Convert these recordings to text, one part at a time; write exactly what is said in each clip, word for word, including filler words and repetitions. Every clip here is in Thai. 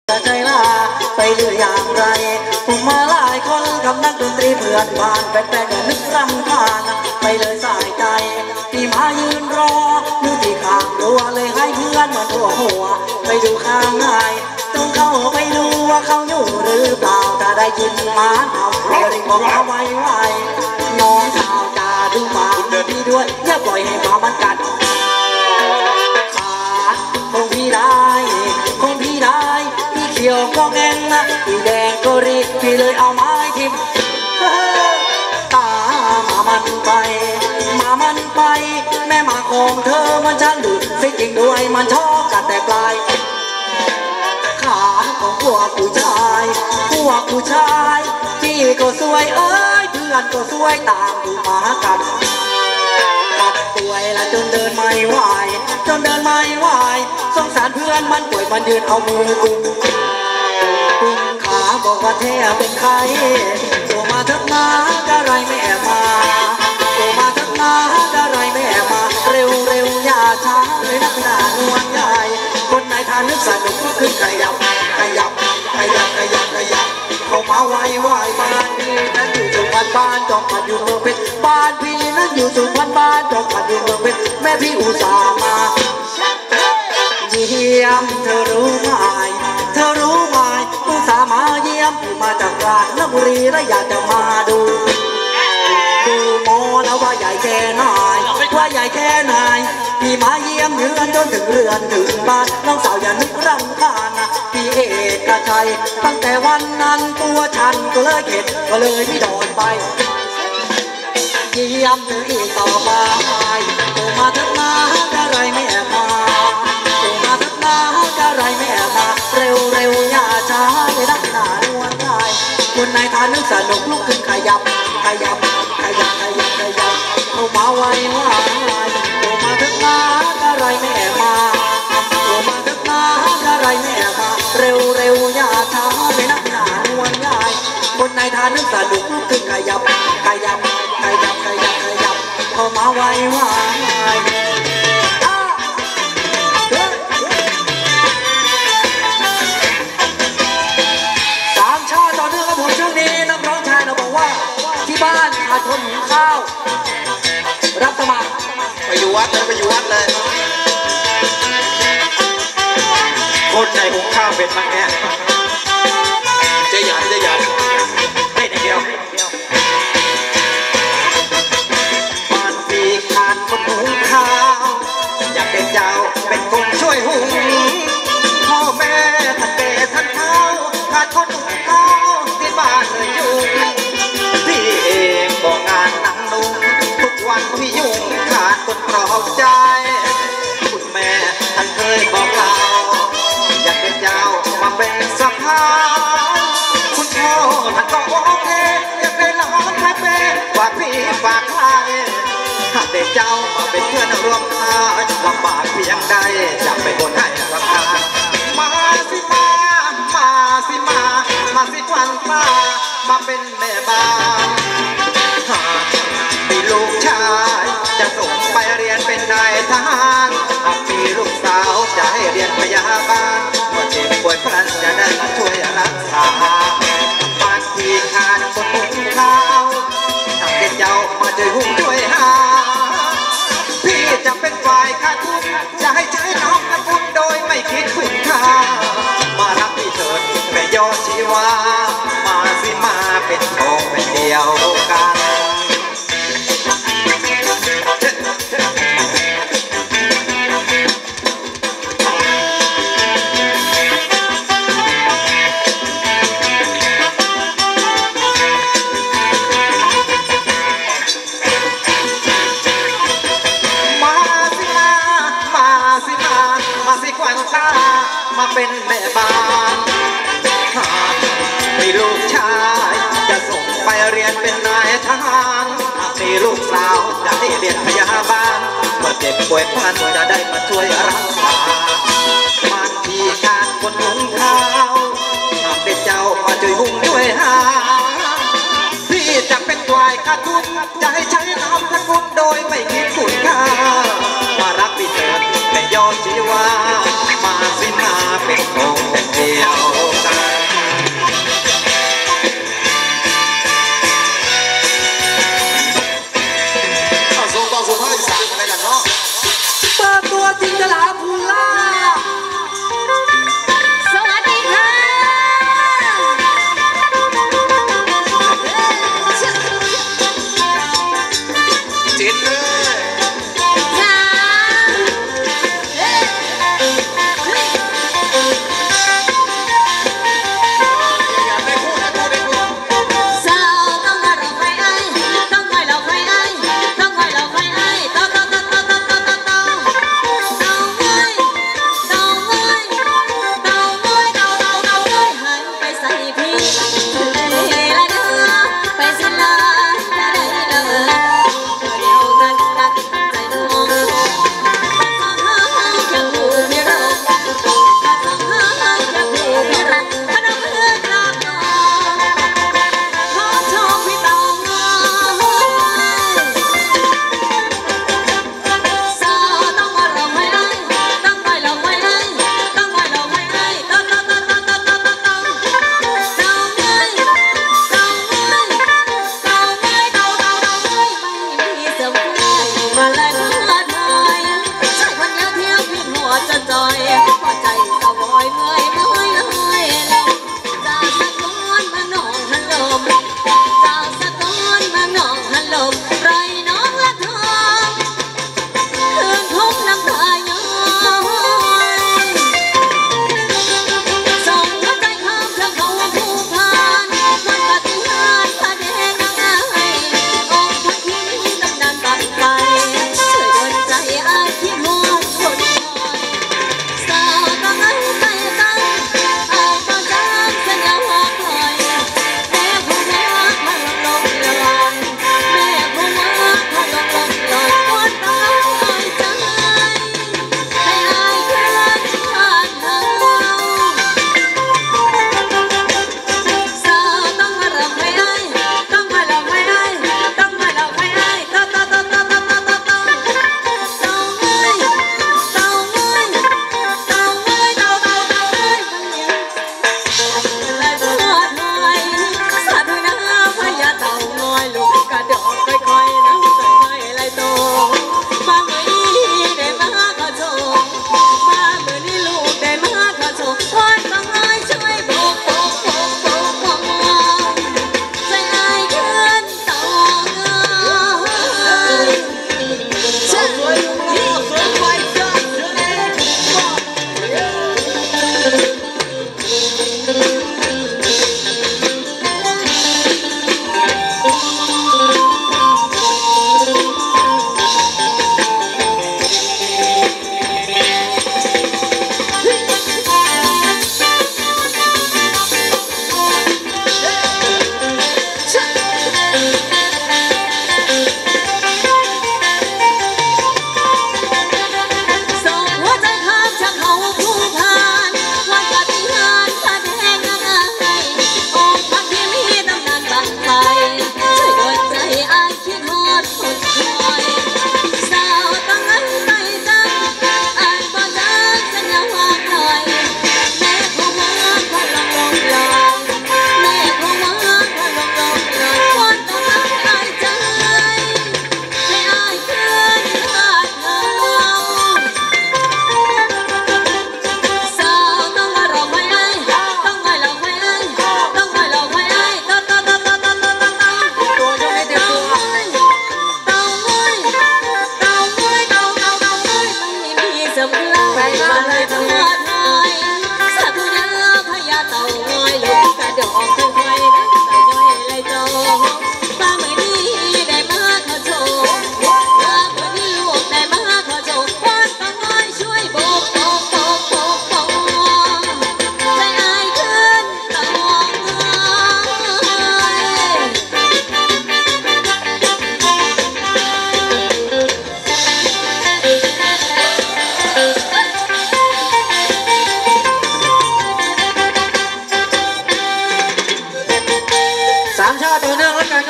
จะใจลาไปหรืออย่างไรผมมาหลายคนกับนักดนตรีเพื่อนบ้านแปลกๆนึกรำคาญไปเลยสายใจที่มายืนรออยู่ที่ข้างรั้วเลยให้เพื่อนมาทั่วหัวไปดูข้างในต้องเข้าไปดูว่าเขาอยู่หรือเปล่าถ้าได้ยินหมาเห่าเรียกบอกเอาไว้ไว้น้องสาวจะดูหมาดีด้วยอย่าปล่อยให้หมามันกัดขาคงพี่ได้คงพี่ได้พี่เขียวก็แงงนะพี่แดงก็รีบพี่เลยเอาไม้ทิ่มตามามันไปมามันไปแม่มาของเธอมันช่างดุสิจริงด้วยมันชอบกัดแต่ปลายขาของพวกผู้ชายพวกผู้ชายพี่ก็สวยเอ้ยเพื่อนก็สวยตามดูมากัดกัดป่วยและจนเดินไม่ไหวจนเดินไม่ไหวสงสารเพื่อนมันป่วยมันยืนเอามือกุมกุมขาบอกว่าเธอเป็นใครโตมาทักนาอะไรไม่แอบมาโตมาทักนาอะไรไม่แอบมาเร็วเร็วอย่าช้าเลยนักหนานวลใหญ่คนไหนทานนึกสนุกก็ขึ้นขยับขยับขยับขยับขยับเข้ามาไวไวบ้านพี่นั้นอยู่สุพรรณบ้านจอมพันอยู่เมืองเพชรบ้านพี่นั้นอยู่สุพรรณบ้านจอมพันอยู่เมืองเพชรแม่พี่อุตส่าห์มาเยี่ยมเธอรู้ไหมเธอรู้ไหมอุตส่าห์มาเยี่ยมพี่มาจากกาญจนบุรีและอยากจะมาดูดูโมแล้วว่าใหญ่แค่ไหนว่าใหญ่แค่ไหนพี่มาเยี่ยมเยือนจนถึงเรือนถึงบ้านน้องสาวอย่านึกรำคาญนะพี่เอกชัยตั้งแต่วันนั้นตัวฉันก็เลยเข็ดก็เลยพี่โดนไปเยี่ยมเธออีกต่อไปโตมาทักนาอะไรไม่แอบมาโตมาทักนาอะไรไม่แอบมาเร็วเร็วอย่าช้าเลยนักหนานวลใจคนในทานนึกสนุกลุกขึ้นขยับขยับขยับขยับขยับเข้ามาไวไวโตมาทักนาอะไรไม่แอบมาโตมาทักนาอะไรไม่แอบมาเร็วเร็วอย่าช้าเลยนักหนานวลใจคนในทานนึกสนุกลุกขึ้นขยับขยับขยับขยับขยับเข้ามาไวไวสามชาติต่อเนื่องกับผมช่วงนี้นักร้องชายเราบอกว่าที่บ้านขาดคนหุงข้าวรับสมัครไปอยู่วัดเลยไปอยู่วัดเลยคนไหนหุงข้าวเป็นบ้างเนี่ยเจ๊หยันเจ๊หยันได้เดียวบ้านพี่ขาดคนหุงข้าวอยากเป็นเจ้าเป็นคนช่วยหุงพ่อแม่ท่านแก่ท่านเฒ่าขาดคนหุงข้าวที่บ้านเลยยุ่งพี่เองบอกงานนั่งนุ่งทุกวันพี่ยุ่งขาดคนปลอบใจคุณแม่ท่านเคยบอกเราอยากเป็นเจ้ามาเป็นสะพานคุณพ่อท่านก็โอเคอยากได้ร้องให้เป็นฝากพี่ฝากใครหากได้เจ้ามาเป็นเพื่อนร่วมทางลำบากเพียงใดจะไปบนให้ราคามาสิมามาสิมามาสิควันตามาเป็นแม่บ้านหากมีลูกชายจะส่งไปเรียนเป็นนายทหารหากมีลูกสาวจะให้เรียนพยาบาลเมื่อเจ็บป่วยพลันจะได้มาช่วยรักษาบางทีขาดคนหุงข้าวถ้าเป็นเจ้ามาช่วยหุงช่วยหาพี่จะเป็นฝ่ายขาดทุนจะให้ใช้น้องกับคุณโดยไม่คิดคุณค่ามารับพี่เถิดแม่ยอดชีวามาสิมาเป็นทองเป็นเดียวกันมาเป็นแม่บ้านหากมีลูกชายจะส่งไปเรียนเป็นนายทหารหากมีลูกสาวจะให้เรียนพยาบาลเมื่อเจ็บป่วยพลันจะได้มาช่วยรักษาบางทีขาดคนหุงข้าวหากเป็นเจ้ามาช่วยหุงช่วยหาพี่จะเป็นควายขาดทุนจะให้ใช้น้ำตะกุนโดยไม่คิดคุณค่ามารักพี่เถิดแม่ยอดชีวามาสิมาเป็นโคงเป็นเดียว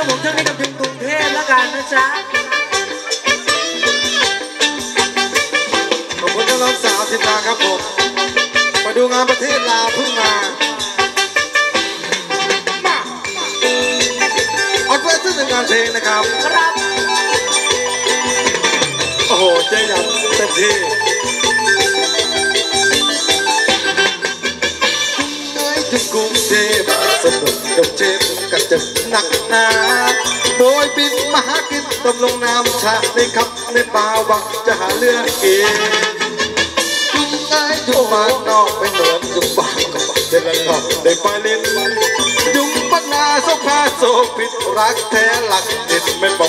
ครับผมช่วงนี้กับถึงกรุงเทพแล้วกันนะจ๊ะขอบคุณน้องสาวทินนาครับผมมาดูงานประเทศลาวเพิ่งมามาเอาเพื่อซึ่งงานเพลงนะครับครับโอ้โหเจ๊ยันเต็มที่ถึงกรุงเทพสนุกกับเจ็บกับเจ็บหนักหนาโบยบินมาหากินตำลงน้ำชาในขับในป่าวังจะหาเรื่องกินจุงไงจุงมานอกไปเหมือนจุงบ้านกับเจริญทองได้ไปเล่นจุงปัญนาสภาโซผิดรักแท้หลักเด็ดไม่บ